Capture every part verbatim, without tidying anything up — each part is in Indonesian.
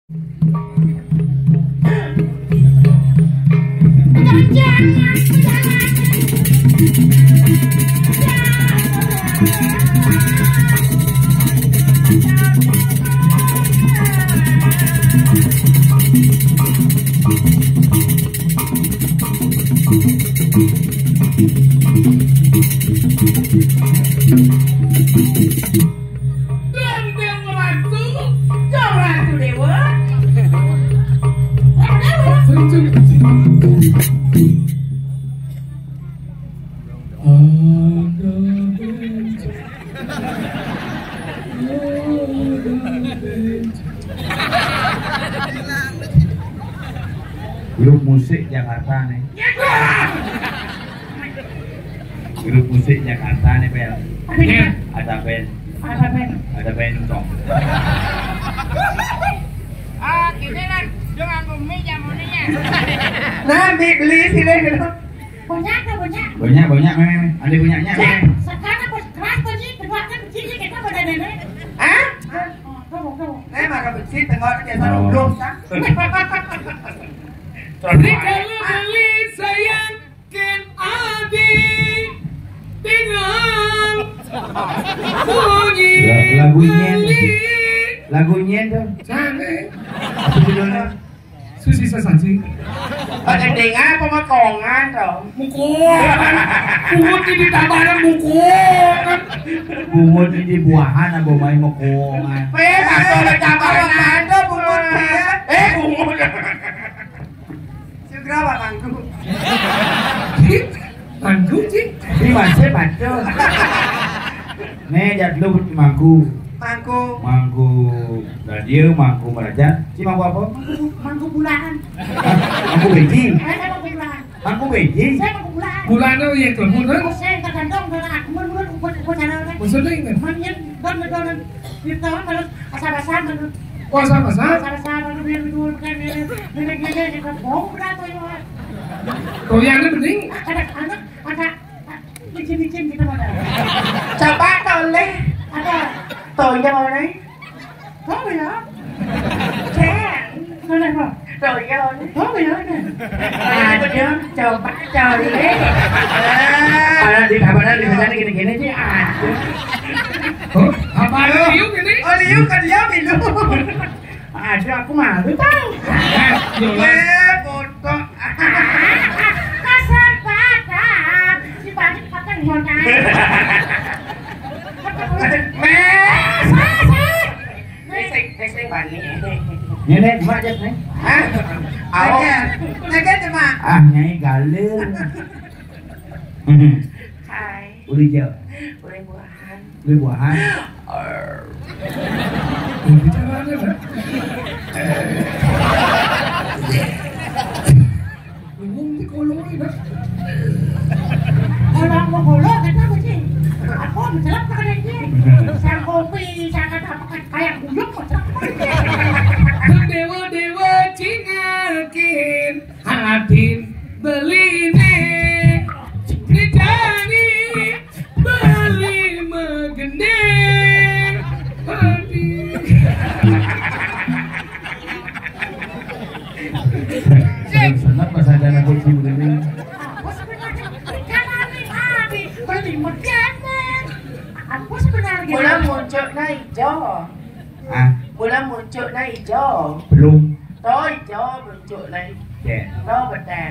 Grup musik Jakarta nih. Grup musik Jakarta nih, Pel. Ada band. Ada band. Ada band dong. Ah, gini kan, dengan bumi jamunnya. Nah, beli sini dulu. Banyak kan banyak. Banyak banyak memang. Ada banyaknya. Sekarang pas keras tuh sih, kedua kan sini kita pada nenek. Ah? Kamu kamu. Eh, maka bersih tengok dia selalu belum kan. Beli sayangkan adik dengan bunyi lagunya lagunya tuh cantik apa judulnya susi sasaji Ada dengar pemakongan dong. mukul pungut ini tabaran mukul bungut ini buahan apa main mokongan Eh, atau cabaran ada bungut dia. Eh, bungut. Segera Pak Mangku. manggu sih ini masih baca nih jat lu mangku Mangku. mangku radio mangku meraja si mangku apa Mangku bulan. mangku beji Eh, saya mangku bulan. mangku beji Saya mangku bulan. bulan itu ya kelebur kan Saya tergantung dengan aku menurut buat buat cara orang. maksudnya ini Manyen don don di tahun menurut asal-asal menurut kuasa masa asal-asal menurut yang dulu kan ini ini ini kan bohong berapa ya. kau yang ini penting Ada anak ada licin-licin gitu ada. Coba toleh ada toynya mau nih. Oh ya. Cek. Toleh mau. Toynya mau nih. Oh ya. Ada coba toleh. ada di kabar di sana gini-gini sih ada oh apa liuk ini Oh liu kan dia minum. ada aku malu tahu Eh bodoh. Kasar padan. Si balik padan ngomong. Mes, mes. Mes, mes bani. nenek mak aja nih Hah? Awak. Naga cuma. ah nyai galer Hai. uli jauh Boleh buahan. uli buahan bicara apa bingung di kolong ini Orang mau golok kata apa sih? Aku mencelap pakai dia. Sang kopi, sang kata apa kayak guyuk macam. dewa dewa cingakin hatin beline dijani beli megene hati senang pas ada anak kunci begini Aku sebenarnya kan habis habis beli makanan. Aku sebenarnya. Bulan muncul naik hijau. ah Bulan muncul naik hijau. belum Toh hijau muncul naik. ya Toh bedan.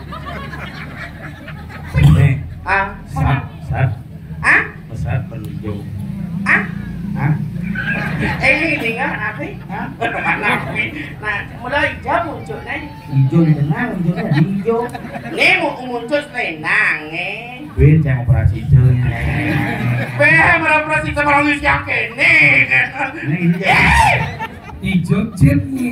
nih Ah, sat sat ah, pesat penunjuk ah. ah Eh, dengar apa? Hah? Nah, mulai hijau muncul naik. hijau di tengah hijaunya di hijau Ini mau muncul senang, eh. Ben saya operasi cuy Beh, beroperasi sama orang yang kene. ini ini hijau jet nih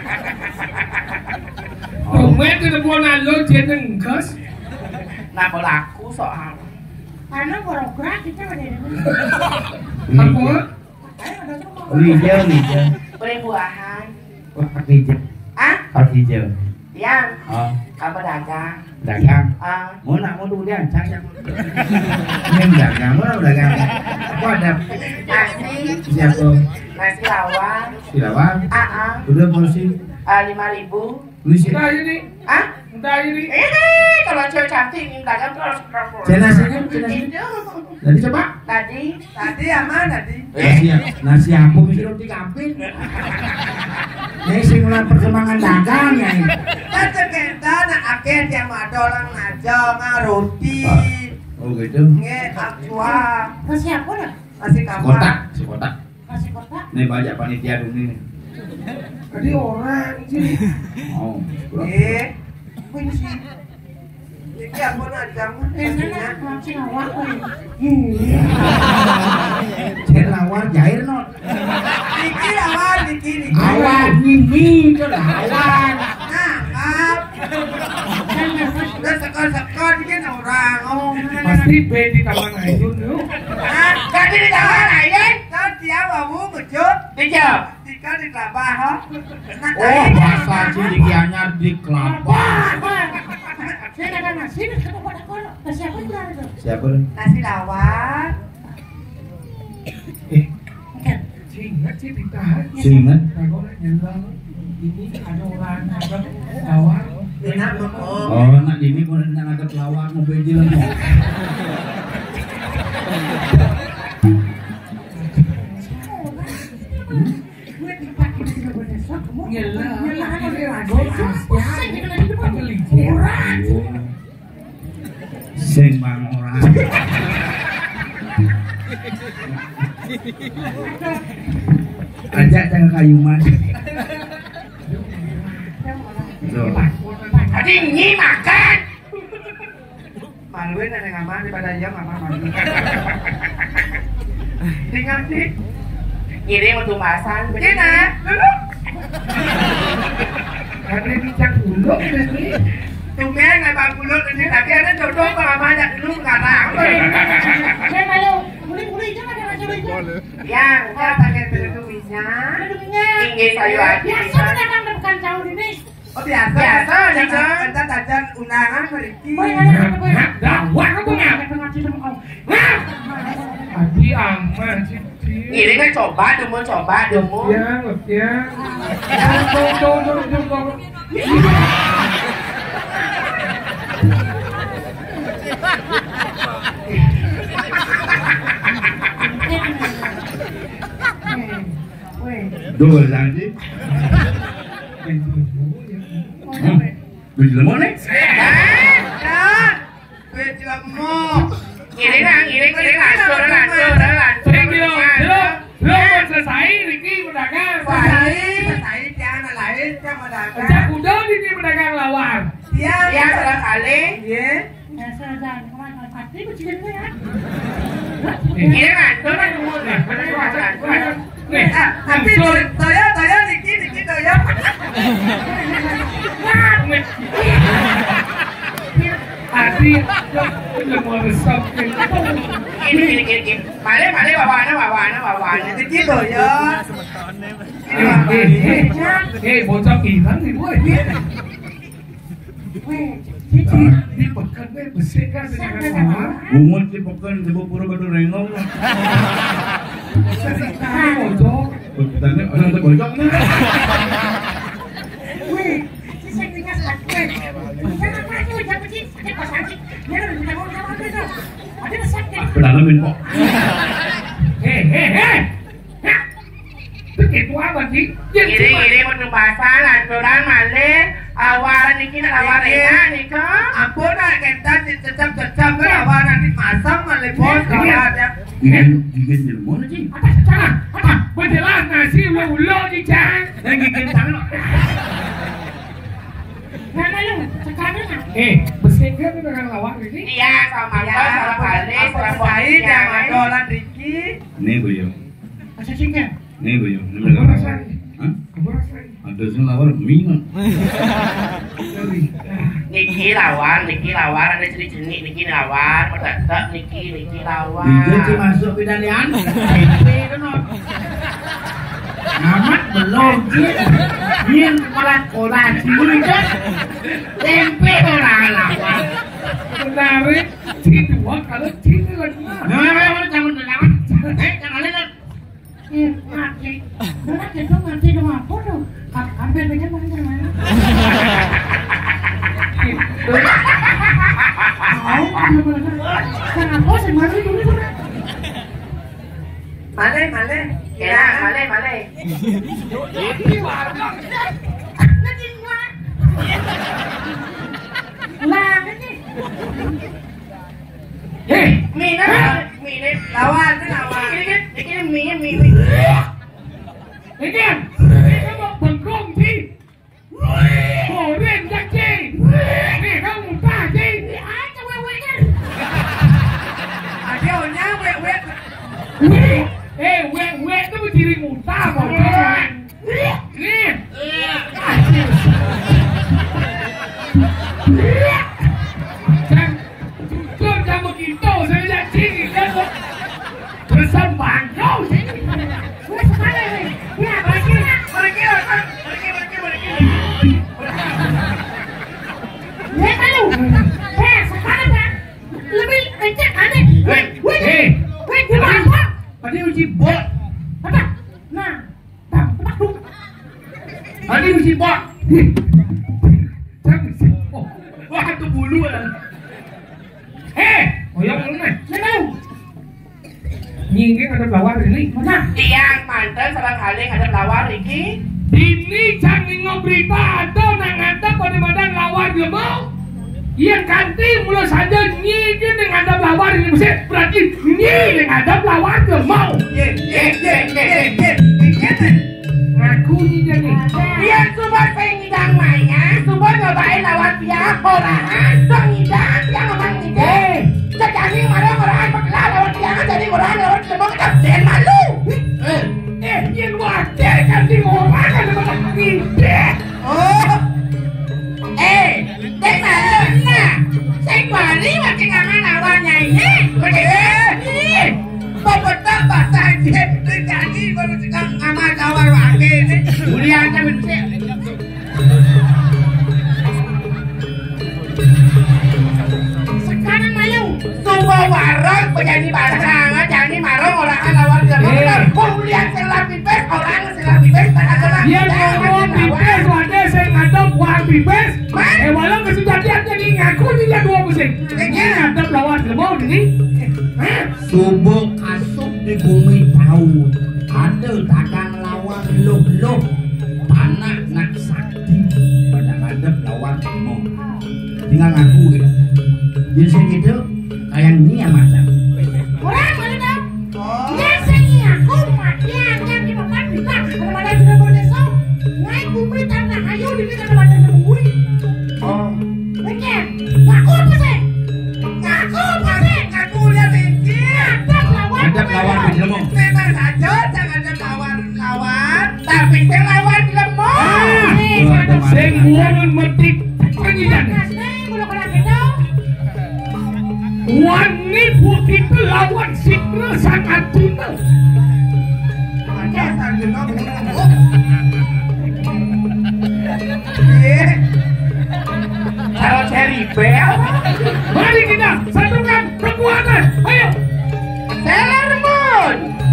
Rumah itu ada buah nalo jet nengkas Nah, berlaku soal. Karena program kita ada apa? hijau hijau Boleh buahan. wah hijau Ah, kau hijau yang oh apa dagang? dagang Ah, mau nak mau dulu dia cang ini dagang mau dagang kau ada nasi, siapa nasi lawar, Silawan. Ah ah. Udah polisi. Ah lima ribu. Polisi. Entah ini, Ah? entah ini. Eh kalau cewek cantik minta kan terus berapa? Cina sini, cina sini. Itu. Tadi coba. Tadi, tadi aman tadi. Nasi nasi apa mesti roti kapin. Ini simulasi perkembangan dagang ya. Kan terkena nak akhir dia mau orang aja nggak roti. Oh gitu. Nge aqua. Nasi apa dah? Nasi kapal. Kotak, si kotak. Nasi kotak. Nih banyak panitia dulu nih. Tadi orang sih. Oh. Eh, ini sih. Ini apa nak jamu? Eh, mana nasi lawar kau? Cek lawar jair not. Niki lawan, Niki, Niki. Awan ini itu lah awan. Nah, maaf. Udah sekon-sekon bikin orang. Oh, Pasti B di taman Aidun yuk. nah, jadi di taman aja. Kan dia bawa kejut. Dijawab. Jika di kelapa, ha? Nah, Oh, bahasa ciri anyar di kelapa. Saya ada nasi, kenapa pada kau? Nasi apa itu ada? Siapa? nasi lawar. Eh, ingat sih ditahan. Singet. Kalau nyelang ini ada orang ada lawar. Enak mau. Oh, nak ini pun nak ada lawar mau bejil mau. Nyelang. Sing bang orang. Ajak jangan kayuman. Tuh. Tadi nyi makan. Maluin ada nggak makan daripada dia nggak makan. Tinggal sih. Ngirim untuk masan. Begini, dulu. Karena bincang dulu ini. Tumben nggak bang pulut ini tapi ada jodoh kalau banyak dulu sekarang. Saya malu, boleh-boleh jangan ada nasi itu. Yang saya pakai tulisnya. Ingin sayu aja. Biasa datang bukan jauh ini. Oh biasa. Biasa. Biasa. Kita tajan undangan beriki. Boy, ada apa boy? Dakwah kamu nggak? Adi aman sih. Ini kan coba, demo coba, demo. Ya, ya. Tunggu, tunggu, tunggu. Dua lagi. Beli lemon nih? Beli lemon. Ini lah, ini ini langsung, langsung, langsung. Eh, belum, belum, belum selesai. Ricky berdagang. Baik, baik, jangan lain, jangan Ejak dagang. udah ini berdagang lawar. Dia, dia salah kali. Iya. Biasa jangan kemana pasti bercikin ya. Ini langsung, langsung. Nih, Tapi toyo, toyo, Niki, Niki, toyo. Adi, lemon resep. Ini, ini, ini. Male, male, bawana, bawana, bawana. Niki, toyo. Eh, eh, eh, bocah hilang nih boy. Di di pekan deh bersihkan dengan lawar. Bungut di pekan di pura batu rengong. Cerita bocah. Tanya orang terbojok nih. Wih, saya tinggal sakit. Jangan maju, jangan pergi. Sakit pas sakit. Dia udah minta ngomong sama aku itu. Ada sakit. Pedalamin kok. Eh, eh, eh. Begitu apa sih? Ini, ini untuk bahasa lanturan male. Awaran Niki, awaran enak, Niko. Ampun, nak kita tetap-tetap awaran di masam male bos. Ini gigit di lemon aja. Apa salah? Apa? Berjelas nasi ulo-ulo di cang. Eh gigit tangan. Mana lu? Sekarang nak. Eh, bersihkan dengan lawar ini. Iya, sama ya, sama kali, sama baik, yang ada orang Riki. Nih boyo. Masa singkat. Nih boyo. Kamu rasain? Hah? Kamu rasain? Ada sing lawar minum. Niki lawar, Niki lawar, ada jenis-jenis Niki lawar, pedadak Niki, Niki lawar. Itu masuk pidanian. Tempe kan. Amat belum sih. Yen malah kolasi kan. Tempe orang lawar. Menarik. Si dua kalau sini lagi. Nah, jangan jangan. Eh, jangan lihat. Eh, mati. Nak kita ngerti dong apa dong? Kapan banyak banget mana? Kenapa sih masih dulu tuh? Male, male, kira, male, male. Nanti gua. Lah, nanti. Hei, mina, mina, lawan, lawan. Ini, ini mie, mie, mie. Ini kan, ini mau bengkong sih. Goreng jadi. Ini kamu tak jadi. Aja wewe-nya. Ada orang wewe. Weh, eh, weh, weh itu berdiri muntah kok. Ini. Jangan, jujur jangan begitu. Saya lihat sini kan kok bersama bangkau sih. Wes mana weh? Ya, pergi nak. Pergi, pergi, pergi, pergi. Ya kalau. Eh, sekarang kan lebih kencang ada. Weh, weh. Weh, gimana? Tadi uji bot. Apa? Nah, tak, tak dulu. Tadi uji bot. Jangan sih. Oh, wah itu bulu lah. Eh, oh yang mana? Memang. Nyingking ada pelawar ini. Mana? Tiang mantan sarang haling ada pelawar iki. Ini jangan ngobrita atau nangatap pada badan lawar dia mau. Yang ganti mula saja nyingking dengan ada pelawar ini mesti berarti nyingking dengan ada pelawar dia mau. Ye, ye, ye, ye, ye, ye. Ngaku ni jadi. Biar subur pengidang mainnya, subur nyobain lawan pihak orang. Dong ngidang, dia ngomong ngidang. Jadi orang-orang berkelah lawan pihak, jadi orang lawan semua kita dan malu. Eh, yang wakil ganti orang ada pada ngidang. Oh, eh, dan malu nah. Saya kembali makin nama lawannya ini. Begini, beberapa bahasa dia terjadi baru sekarang amat lawan wakil ini. Mulianya betul. Sekarang malu. Semua warung penyanyi barang, jadi marung orang lawan semua. Kemudian setelah pipes orang setelah pipes tak ada. Dia ngomong pipes, wadah saya ngadap war pipes. Eh, walau kesujatian jadi ngaku dia dua musim. Ini ngadap lawan dia mau ini. Subuk asup di bumi tahu ada takang lawan loh-loh panah nak sakti pada ngadep lawan semua tinggal ngaku ya jadi segitu kayak ini ya macam Orang mana dah? Biasanya aku mati aja di depan kita. Kalau ada juga berdesa, naik bumi tanah ayo di kita ada bumi. Oh, Betul. Ngaku apa sih? Ngaku apa sih? aku lihat ini. Ngadap lawan. ngadep lawan di lemong Memang saja jangan ada lawan-lawan, tapi saya lawan di lemong. Eh, Tuh, ada teman. Saya buang metik penyidan. Nasdem kalau kena kita. Wani putih lawan Sidra sangat tuna. Ada sambil ngomong. Eh, kalau ceri bel, Mari kita satukan kekuatan. Ayo. Sailor Moon.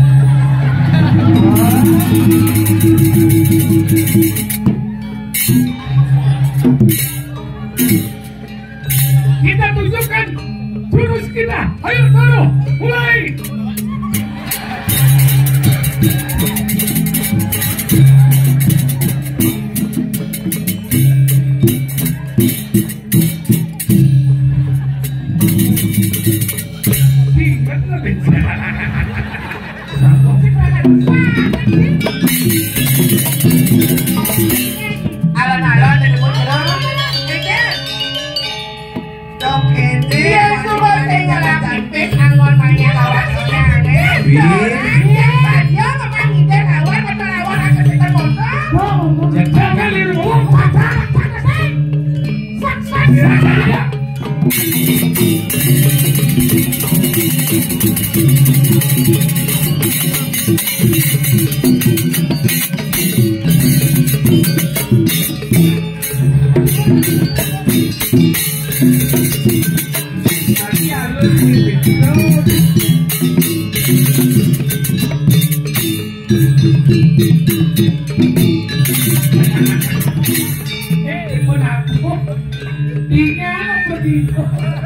Kita tunjukkan jurus kita. Ayo taruh. Mulai. Ingat lebih. Alon-alon dari muncul. Dia semua tinggal pipis anggon mainnya lawan orang. Dia saja memang ide lawan atau lawan akan kita potong. Jangan liru. Thank you. gitu.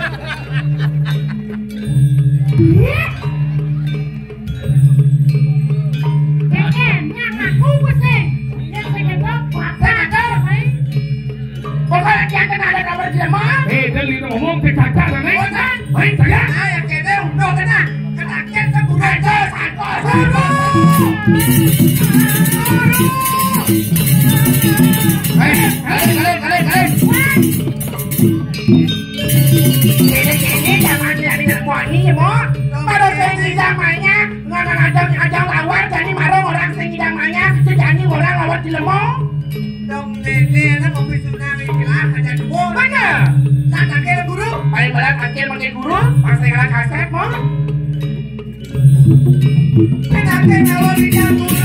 Kayaknya ngaku pesing. Yang pengen bapak ada, hai. Pokoknya dia kena ada kabar dia mah. Eh, dari ngomong ke cacar nih. Hei, saya. Ah, yang kene udah kena. Kena kita bunuh aja satu. Hei, kalian, kalian, kalian, kalian. Ini jangan jadi nermoni ya mo. Pada sing jamanya ngadang ajang lawan jadi marong orang sing jamanya jadi orang lawan di lemong. Dong nene na mau tsunami bilang aja dua. Mana? Tak akil guru. Paling berat akil pakai guru. Pasti kalah kaset mo. Kenapa kalau di